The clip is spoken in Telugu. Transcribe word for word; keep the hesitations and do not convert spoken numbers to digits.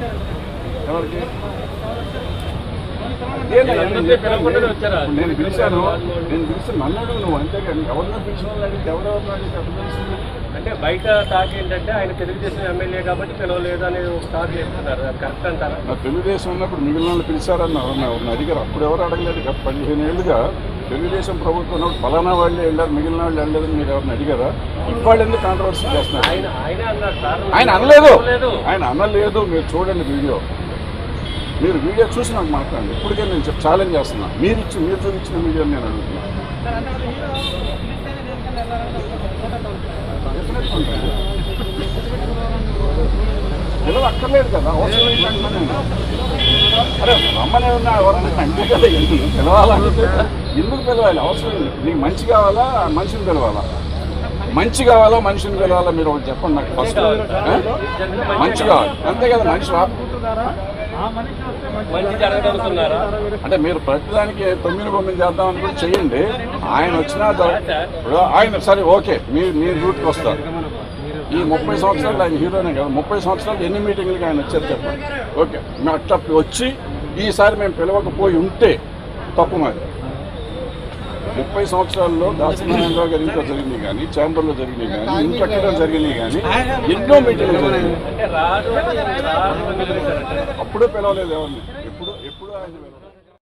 ఎవరికి నేను పిలిచాను నేను పిలిచి నన్ను అడుగు నువ్వు అంతేగాని ఎవరినో పిలిచిన వాళ్ళు అడిగితే ఎవరెవరినో అడిగితే ఎక్కడ తెలుస్తుంది? అంటే బయట టాక్ ఏంటంటే ఆయన తెలుగుదేశం ఎమ్మెల్యే కాబట్టి పిలవలేదు అనేది ఒక టాక్ చేస్తున్నారు, కరెక్ట్ అంటారా? నా తెలుగుదేశం ఉన్నప్పుడు మిగిలిన వాళ్ళు పిలిచారని ఎవరిని అడిగారు, అప్పుడు ఎవరు అడగలేదు. పదిహేను ఏళ్ళుగా తెలుగుదేశం ప్రభుత్వం ఉన్నప్పుడు ఫలానా వాళ్ళు వెళ్ళారు మిగిలిన వాళ్ళు వెళ్ళలేదని మీరు ఎవరిని అడిగారా? ఇవాళ్ళు ఎందుకు కాంట్రవర్సీ చేస్తున్నారు? ఆయన అనలేదు ఆయన అనలేదు మీరు చూడండి వీడియో, మీరు వీడియో చూసి నాకు మాట్లాడండి. ఇప్పటికే నేను చెప్పి ఛాలెంజ్ చేస్తున్నా, మీరు ఇచ్చి మీరు చూపించిన వీడియో నేను అడుగుతున్నా. పిలవ అక్కర్లేదు కదా, అవసరం ఏంటంటే నేను అరే రమ్మనే ఉన్నా ఎవరన్నా అంటే కదా ఎందుకు పిలవాలంటే ఎందుకు పిలవాలి? అవసరం లేదు. నీకు మంచి కావాలా మనిషిని పిలవాలా? మంచి కావాలా మనిషిని పిలవాలా? మీరు ఒకటి చెప్పండి నాకు ఫస్ట్. మంచి కావాలి అంతే కదా, మనిషి అంటే మీరు ప్రతిదానికి తొమ్మిది బొమ్మిది చేద్దాం అనుకుని చెయ్యండి. ఆయన వచ్చినా ఆయన సరే ఓకే మీరు మీరు రూట్కి వస్తారు. ఈ ముప్పై సంవత్సరాలు ఆయన హీరోనే కదా, ముప్పై సంవత్సరాలు ఎన్ని మీటింగ్లకి ఆయన వచ్చారు చెప్పండి. ఓకే మేము అట్లా వచ్చి ఈసారి మేము పిలవకపోయి ఉంటే తప్పు మాది. ముప్పై సంవత్సరాల్లో దాసనారాయణరావు గారి ఇంట్లో జరిగింది కానీ, ఛాంబర్లో జరిగినాయి కానీ, ఇంకెక్కడ జరిగినాయి కానీ ఎన్నో మీటింగ్లు జరిగినాయి. అప్పుడే పిలవలేదు ఎవరిని, ఎప్పుడు ఎప్పుడు ఆయన